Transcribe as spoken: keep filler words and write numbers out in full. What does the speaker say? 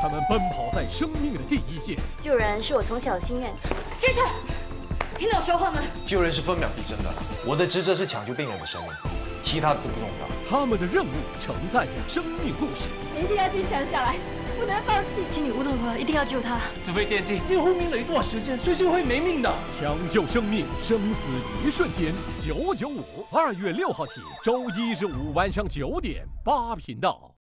他们奔跑在生命的第一线。 救人是我从小心愿。 先生，听到我说话吗？ 救人是分秒必争的，我的职责是抢救病人的生命，其他的都不重要。 他们的任务承载着生命故事。 你一定要坚强下来，不能放弃。请你无论如何一定要救他。 这位电击几乎迷了一段时间，随时会没命的。 抢救生命，生死一瞬间。九九五，二月六号起，周一至五晚上九点，八频道。